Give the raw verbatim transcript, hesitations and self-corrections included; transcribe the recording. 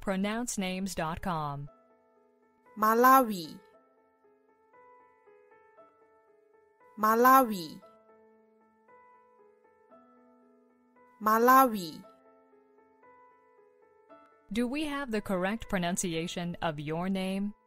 pronounce names dot com. Malawi, Malawi, Malawi. Do we have the correct pronunciation of your name?